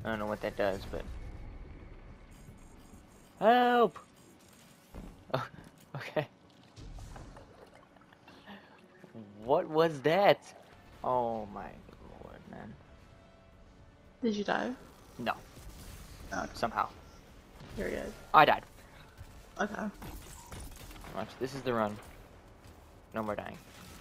I don't know what that does, but... Help! Oh, okay. What was that? Oh my lord, man. Did you die? No. No. Somehow. Here we go. I died. Okay. Watch, this is the run. No more dying.